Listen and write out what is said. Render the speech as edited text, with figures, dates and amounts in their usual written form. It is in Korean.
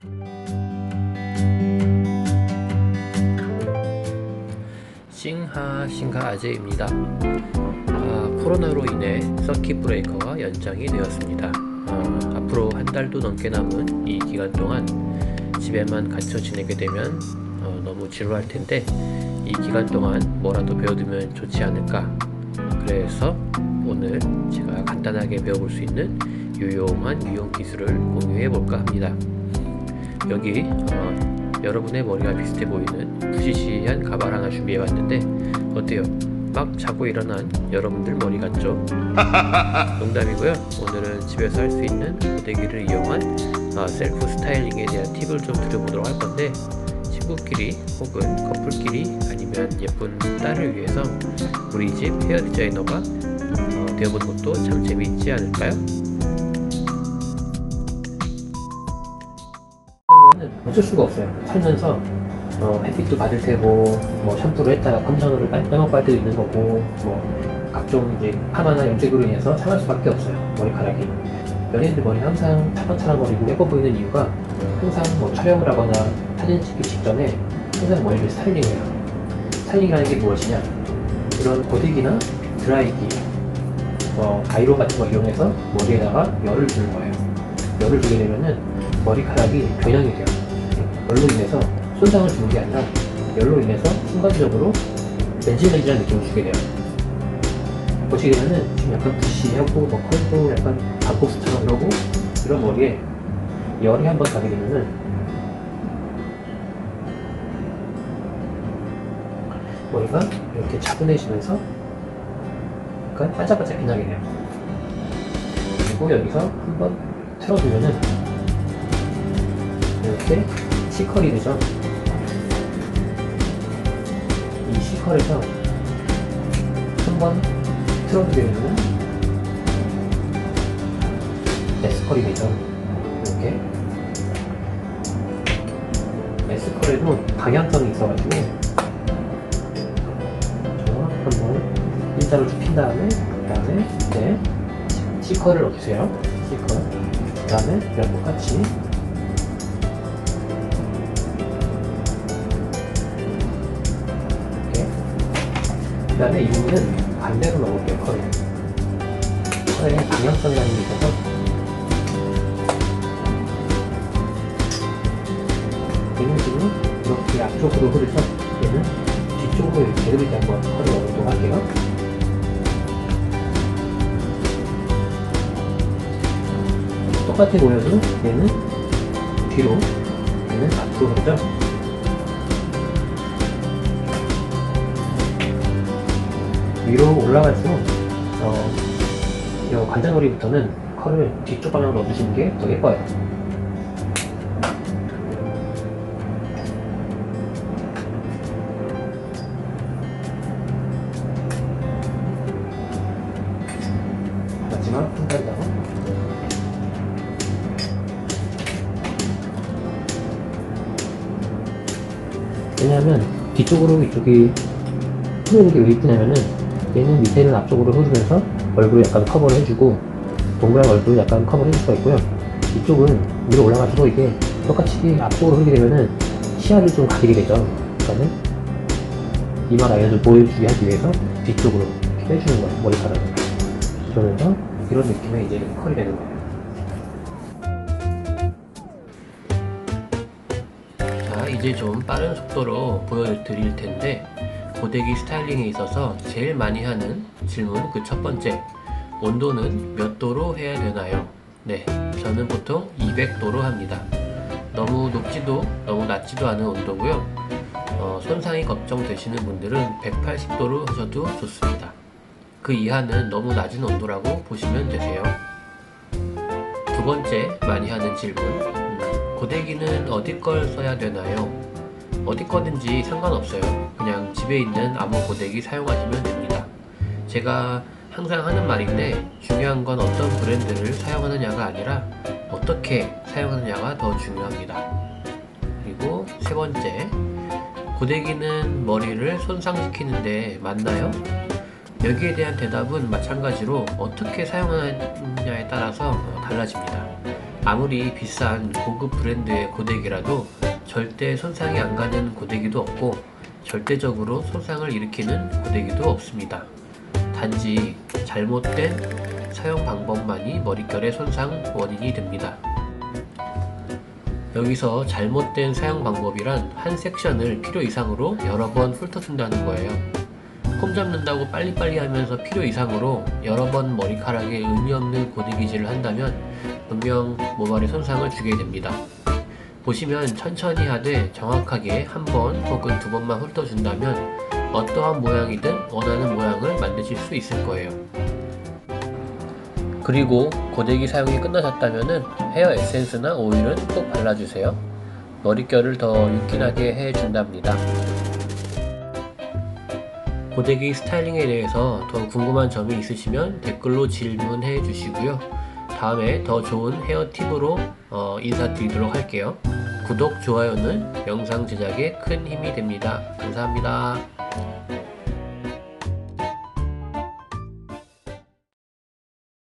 싱하 아재입니다. 코로나로 인해 서킷 브레이커가 연장이 되었습니다. 앞으로 한 달도 넘게 남은 이 기간 동안 집에만 갇혀 지내게 되면 너무 지루할 텐데, 이 기간 동안 뭐라도 배워두면 좋지 않을까. 그래서 오늘 제가 간단하게 배워볼 수 있는 유용한 유용 기술을 공유해 볼까 합니다. 여기 여러분의 머리가 비슷해 보이는 부시시한 가발 하나 준비해 봤는데 어때요? 막 자고 일어난 여러분들 머리 같죠? 농담이고요. 오늘은 집에서 할 수 있는 고데기를 이용한 셀프 스타일링에 대한 팁을 좀 드려보도록 할 건데, 친구끼리 혹은 커플끼리 아니면 예쁜 딸을 위해서 우리 집 헤어 디자이너가 되어보는 것도 참 재미있지 않을까요? 어쩔 수가 없어요. 살면서 햇빛도 받을 테고, 뭐 샴푸를 했다가 컨디셔너를 빼먹을 때도 있는 거고, 뭐 각종 이제 파마나 염색으로 인해서 상할 수밖에 없어요. 머리카락이. 연예인들 머리 항상 차랑차랑거리고 예뻐 보이는 이유가, 항상 뭐 촬영을 하거나 사진 찍기 직전에 항상 머리를 스타일링해요. 스타일링이라는 게 무엇이냐? 이런 고데기나 드라이기, 아이론 같은 거 이용해서 머리에다가 열을 주는 거예요. 열을 주게 되면은 머리카락이 변형이 돼요. 열로 인해서 손상을 주는 게 아니라 열로 인해서 순간적으로 맨질맨질한 느낌을 주게 돼요. 보시게 되면은 좀 약간 부시하고 뭐 컬도 약간 박복스처럼 이러고, 이런 머리에 열이 한번 가게 되면은 머리가 이렇게 차분해지면서 약간 반짝반짝 빛나게 돼요. 그리고 여기서 한번 틀어주면은 이렇게 C컬이 되죠. 이 C컬에서 한번 틀어주게 되면 S컬이 되죠. 이렇게 S컬에도 방향성이 있어가지고 한번 일자로 쭉 핀 다음에 이제 C컬을 넣어주세요. C컬. 그 다음에 이랑 똑같이 그 다음에 이 부분은 반대로 넣을게요. 컬에 방향성이라는 게 있어서 얘는 지금 이렇게 앞쪽으로 흐르죠. 얘는 뒤쪽으로 이렇게 한번 컬을 넣어보도록 할게요. 똑같아 보여도 얘는 뒤로, 얘는 앞으로 흐르죠. 위로 올라갈수록 이 관자놀이부터는 컬을 뒤쪽 방향으로 넣어주시는 게 더 예뻐요. 마지막 한 가지 더. 왜냐하면 뒤쪽으로 이쪽이 흐르는 게 왜 이쁘냐면은, 얘는 밑에는 앞쪽으로 흐르면서 얼굴을 약간 커버를 해주고, 동그란 얼굴을 약간 커버를 해줄 수가 있고요. 이쪽은 위로 올라가지고 이게 똑같이 앞쪽으로 흐르게 되면은 시야를 좀 가리게 되죠. 그러니까는 이마 라인을 보여주게 하기 위해서 뒤쪽으로 빼주는 거예요. 머리카락을. 그러면서 이런 느낌의 이제 컬이 되는 거예요. 자, 이제 좀 빠른 속도로 보여드릴 텐데, 고데기 스타일링에 있어서 제일 많이 하는 질문, 그 첫 번째, 온도는 몇 도로 해야 되나요? 네, 저는 보통 200도로 합니다. 너무 높지도 너무 낮지도 않은 온도고요. 손상이 걱정되시는 분들은 180도로 하셔도 좋습니다. 그 이하는 너무 낮은 온도라고 보시면 되세요. 두 번째 많이 하는 질문, 고데기는 어디 걸 써야 되나요? 어디 거든지 상관없어요. 그냥 집에 있는 아무 고데기 사용하시면 됩니다. 제가 항상 하는 말인데, 중요한 건 어떤 브랜드를 사용하느냐가 아니라 어떻게 사용하느냐가 더 중요합니다. 그리고 세 번째, 고데기는 머리를 손상시키는데 맞나요? 여기에 대한 대답은 마찬가지로 어떻게 사용하느냐에 따라서 달라집니다. 아무리 비싼 고급 브랜드의 고데기라도 절대 손상이 안 가는 고데기도 없고 절대적으로 손상을 일으키는 고데기도 없습니다. 단지 잘못된 사용 방법만이 머릿결의 손상 원인이 됩니다. 여기서 잘못된 사용 방법이란 한 섹션을 필요 이상으로 여러 번 훑어준다는 거예요. 폼 잡는다고 빨리빨리 하면서 필요 이상으로 여러 번 머리카락에 의미 없는 고데기질을 한다면 분명 모발에 손상을 주게 됩니다. 보시면 천천히 하되 정확하게 한 번 혹은 두 번만 훑어준다면 어떠한 모양이든 원하는 모양을 만드실 수 있을 거예요. 그리고 고데기 사용이 끝나셨다면 헤어 에센스나 오일은 꼭 발라주세요. 머릿결을 더 윤기나게 해준답니다. 고데기 스타일링에 대해서 더 궁금한 점이 있으시면 댓글로 질문해 주시고요. 다음에 더 좋은 헤어 팁으로 인사드리도록 할게요. 구독, 좋아요는 영상 제작에 큰 힘이 됩니다. 감사합니다.